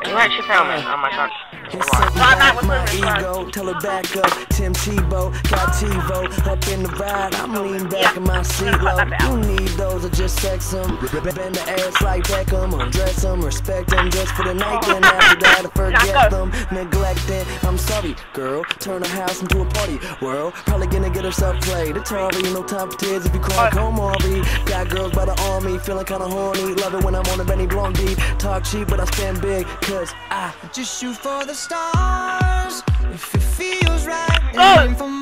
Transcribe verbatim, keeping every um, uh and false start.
Right, she found me. Oh my god. It's something my ego, tell her back up. Tim Tebow, got TiVo up in the ride. I'm leaning back in my seat low. You need those or just sex them. Bend the ass like Beckham, undress them, respect them just for the night. Then after that, I forget them, neglect it. I'm sorry, girl. Turn the house into a party world. Probably gonna get herself played. It's Harvey, no time for tears if you cry. Come Harvey. Got girls by the army, feeling kinda horny. Love it when I'm on a Benny Blanc beat. Talk cheap, but I stand big, cause I just shoot for the stars. If it feels right, aim for